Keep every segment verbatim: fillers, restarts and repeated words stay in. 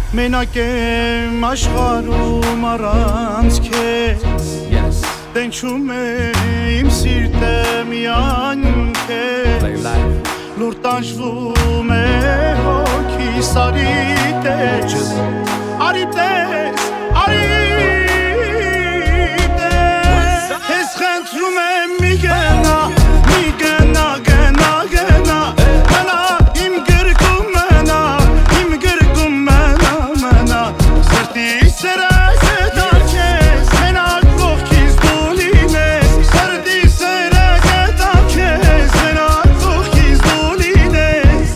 Մենակ եմ աշխարհում առանց քեզ Դենչում է իմ սիրտը միայն քեզ Լուր տանջվում է հոգիս արի տես Արի տես, արի տես Քեզ խնդրում եմ մի գնա, մի գնա, գնա, գնա Մնա իմ գրկում մնա, իմ գրկում մնա, մնա Սրտի սերը գտար քեզ, մենակ կողքից դու լինես Սրտի սերը գտար քեզ, մենակ կողքից dou լինես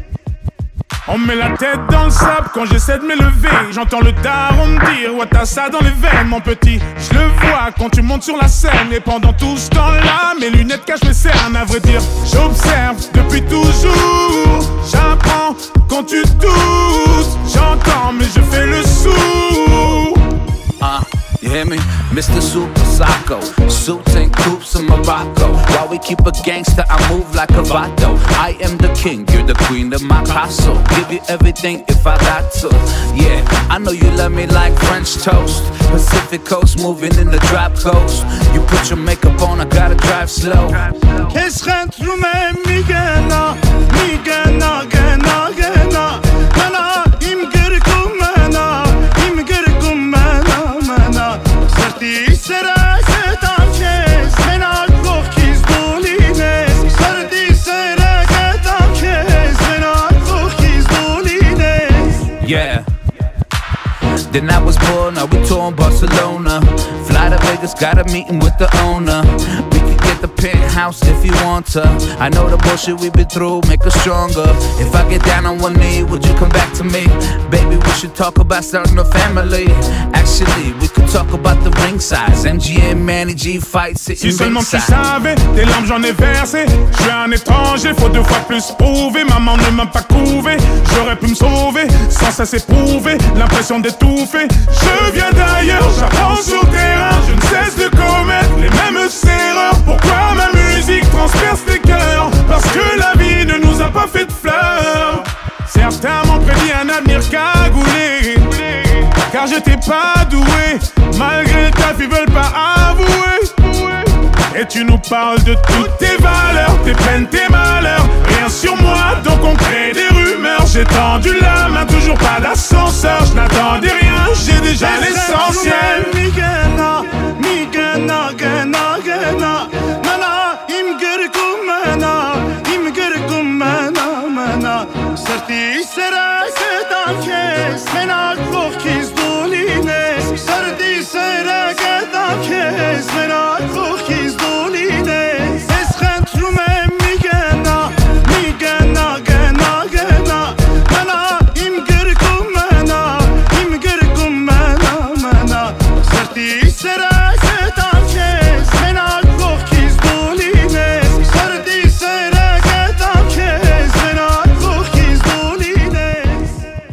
On me met la tête dans le sable quand j'essaie de m'élever. J'entends le daron me dire ouais t'as ça dans les veines mon petit. Je le vois quand tu montes sur la scène. Et pendant tout ce temps-là mes lunettes cachent mes cernes. À vrai dire j'observe depuis toujours. J'apprends quand tu doutes. J'entends mais je fais le sourd. Uh, you hear me? Mister Super Psycho. Suits and coops in Morocco. While we keep a gangster, I move like a vato. I am the king, you're the queen of my castle. Give you everything if I got to. Yeah, I know you love me like French toast. Pacific coast, moving in the drop coast. You put your makeup on, I gotta drive slow. Քեզ խնդրում եմ մի գնա, մի գնա, գնա, գնա Մնա իմ գրկում մնա, իմ գրկում մնա, մնա Սրտի սերը գտար քեզ, մենակ կողքից դու լինես Սրտի սերը գտար քեզ, մենակ կողքից դու լինես Yeah. Then I was born, now we tour in Barcelona. Fly to Vegas, got a meeting with the owner. We could get the penthouse if you want to. I know the bullshit we've been through, make us stronger. If I get down on one knee, would you come back to me? Baby, we should talk about starting a family. Actually, we could talk about the ring size. M G M, Manny G, fight, sitting Si seulement tu ringside. savais, des larmes j'en ai versé. Je suis un étranger, faut deux fois plus prouver. Maman ne m'a pas couvé, j'aurais pu me sauver. Sans cesse éprouver, l'impression d'étouffer. Je viens d'ailleurs, j'apprends sur le terrain. Je ne cesse de commettre les mêmes erreurs. Pourquoi ma musique transperce les cœurs? Parce que la vie ne nous a pas fait de fleurs. Certains m'ont prédit un avenir cagoulé, car j'étais pas doué. Malgré le taf, ils veulent pas avouer. Et tu nous parles de toutes tes valeurs, tes peines, tes malheurs. Rien sur moi, donc on crée des rumeurs. J'ai tendu la main, toujours pas d'ascenseur. Je n'attendais rien, j'ai déjà l'essentiel. Mi gena, mi gena, gena, gena Mena, im girkum mena, im girkum mena, mena Sırtı sere gıdan kes, mena klohkiz dou lines Sırtı sere gıdan kes, mena klohkiz dou lines Es xentrum em mi gena, mi gena, gena, gena Mena, im girkum mena, im girkum mena, mena Sırtı sere gıdan kes, mena klohkiz dou lines Sırtı sere gıdan kes, mena klohkiz dou lines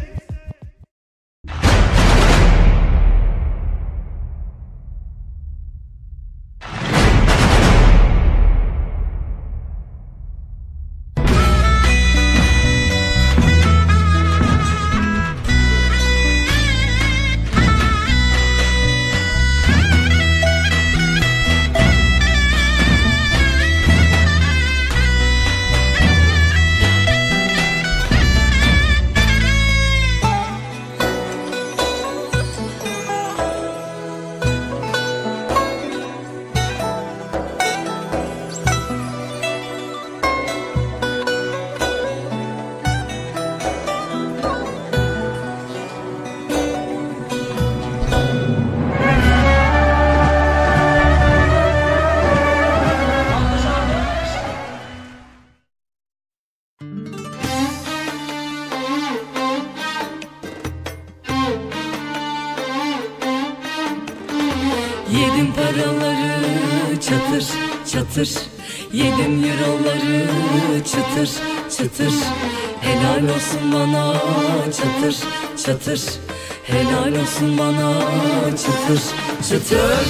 Yedim paraları çatır çatır Yedim euroları çıtır çıtır Helal olsun bana çatır çatır Helal olsun bana çıtır çıtır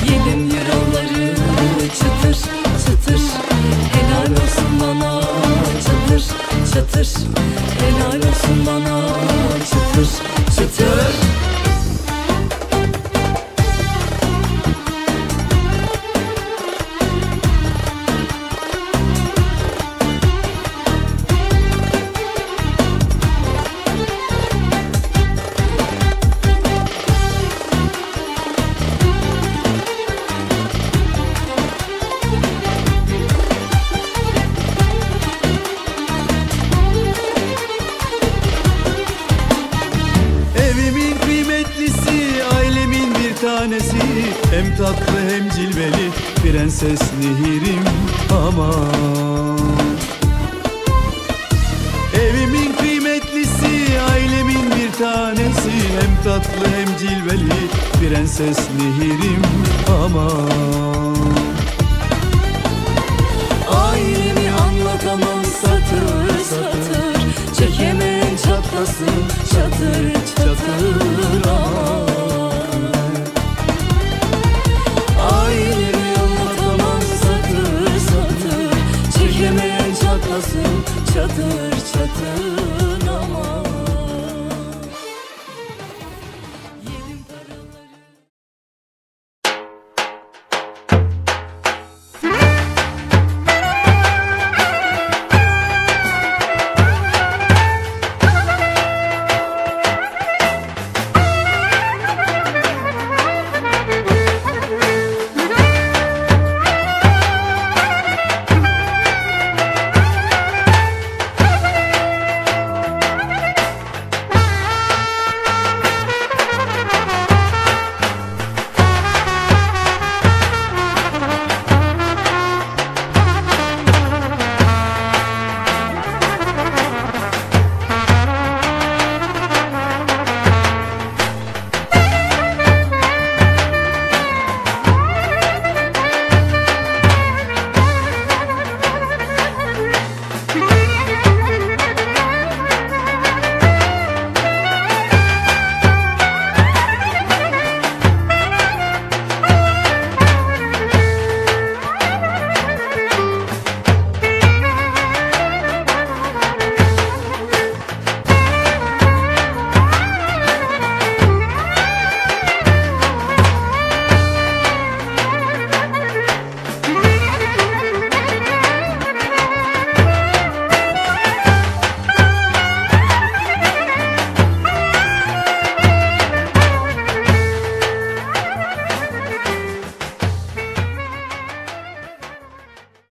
Yedim euroları çıtır çıtır. Helal olsun bana çıtır çıtır. Helal olsun bana çıtır çıtır. Hem tatlı hem cilveli Prenses Nehir'im aman. Evimin kıymetlisi, ailemin bir tanesi. Hem tatlı hem cilveli Prenses Nehir'im aman.